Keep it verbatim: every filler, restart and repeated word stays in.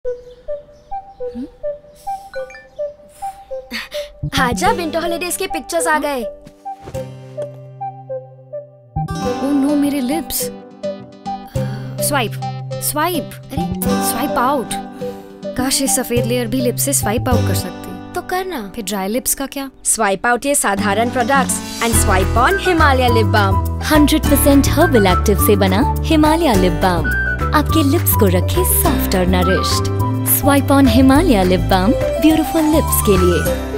आजा, winter holidays के pictures आ गए। ओह नो, मेरे लिप्स। स्वाइप स्वाइप अरे स्वाइप आउट। काश ये सफेद लेयर भी लिप्स से स्वाइप आउट कर सकती। तो करना। फिर ड्राई लिप्स का क्या? स्वाइप आउट ये साधारण products and swipe on Himalaya lip balm. Hundred percent herbal active से बना हिमालय लिप बाम आपके लिप्स को रखे सॉफ्ट और nourished. Swipe on Himalaya lip balm beautiful lips के लिए।